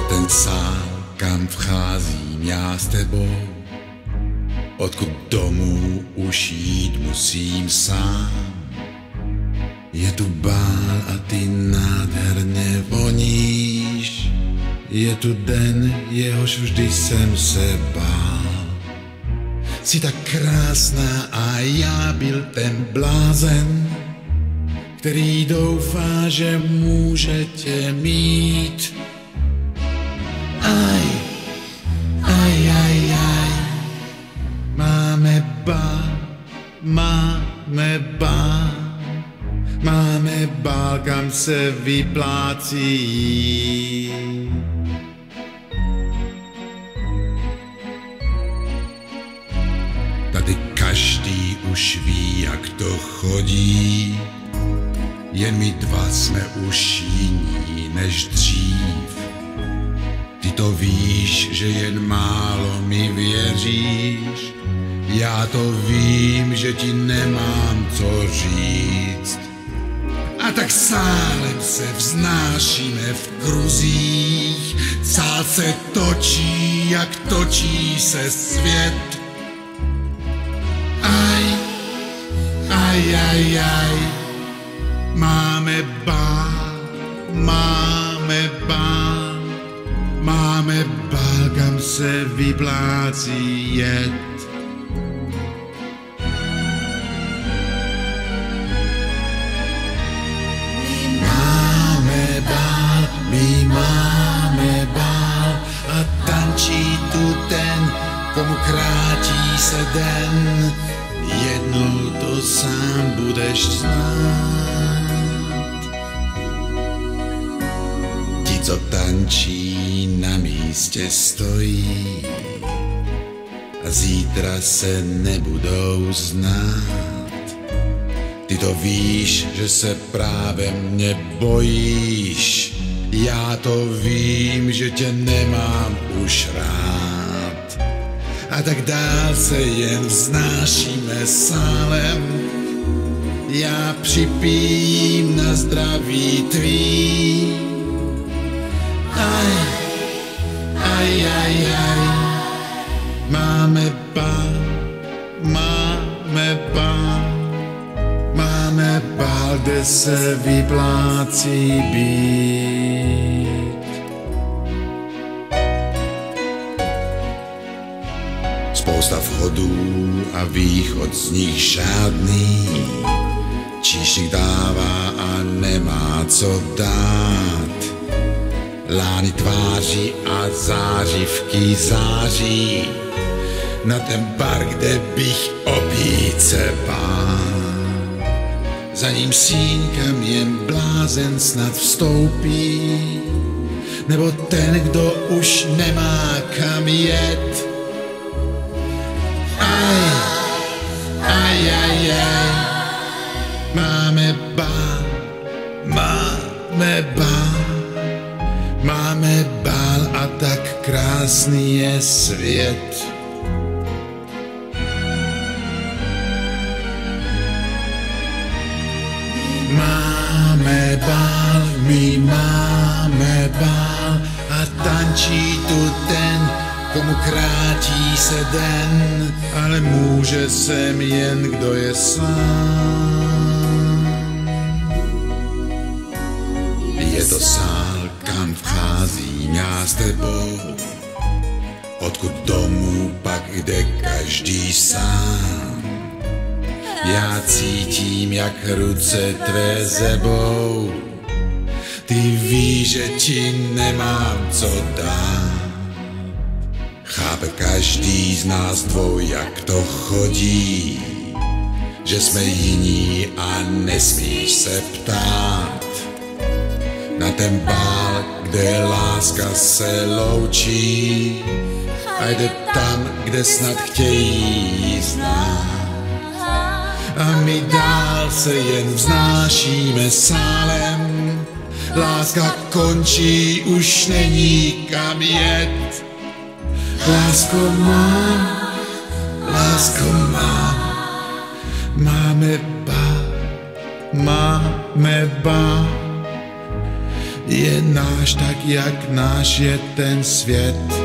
ten sál, kam vcházím já s tebou, odkud domů už jít musím sám. Je tu bál a ty nádherně voníš, je tu den, jehož vždy jsem se bál. Jsi tak krásná a já byl ten blázen, který doufá, že může tě mít. Aj, aj, aj, aj, máme bál, kam se vyplácí jít. Tady každý už ví, jak to chodí, jen my dva jsme už jiní než dřív. Ty to víš, že jen málo mi věříš, já to vím, že ti nemám co říct. A tak sálem se vznášíme v kruzích, sál se točí, jak točí se svět. Aj, aj, aj, aj, máme bál, kam se vyplácí jet. My máme bál a tančí tu ten, komu krátí se den. Jednou to sám budeš znát. Ti, co tančí, na místě stojí a zítra se nebudou znát. Ty to víš, že se právě mě bojíš, já to vím, že tě nemám už rád. A tak dál se jen vznášíme sálem, já připijím na zdraví tvý. Aj, aj, aj, aj, máme bál, kde se vyplácí být. Spousta vchodů a východ z nich žádný, číšník dává a nemá co dát. Lány tváří a zářivky září na ten bar, kde bych opít se bál. Za ním síň, kam jen blázen snad vstoupí, nebo ten, kdo už nemá kam jet. Aj, aj, aj, aj, máme bál a tak krásný je svět. My máme bál a tančí tu ten, komu krátí se den, ale může sem jen kdo je sám. Je to sál, kam vcházím já s tebou, odkud domů pak jde každý sám. Já cítím, jak ruce tvé zebou, ty víš, že ti nemám co dát. Chápe každý z nás dvou, jak to chodí, že jsme jiní a nesmíš se ptát. Na ten bál, kde láska se loučí a jde tam, kde snad chtějí znát. A my dál se jen vznášíme sálem, láska končí, už není kam jet. Lásko mám, máme bál, je náš tak, jak náš je ten svět.